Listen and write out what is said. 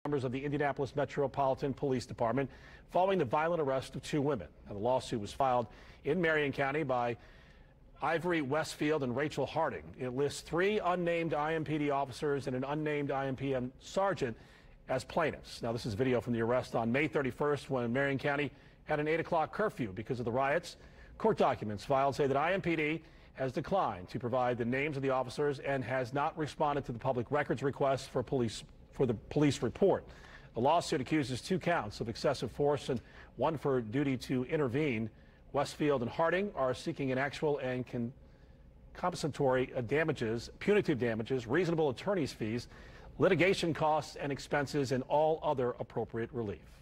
members of the Indianapolis Metropolitan Police Department following the violent arrest of two women. Now, the lawsuit was filed in Marion County by Ivory Westfield and Rachel Harding. It lists 3 unnamed IMPD officers and an unnamed IMPM sergeant as plaintiffs. Now, this is video from the arrest on May 31st when Marion County had an 8 o'clock curfew because of the riots. Court documents filed say that IMPD has declined to provide the names of the officers and has not responded to the public records request for the police report. The lawsuit accuses 2 counts of excessive force and 1 for duty to intervene. Westfield and Harding are seeking an actual and compensatory damages, punitive damages, reasonable attorney's fees, litigation costs and expenses, and all other appropriate relief.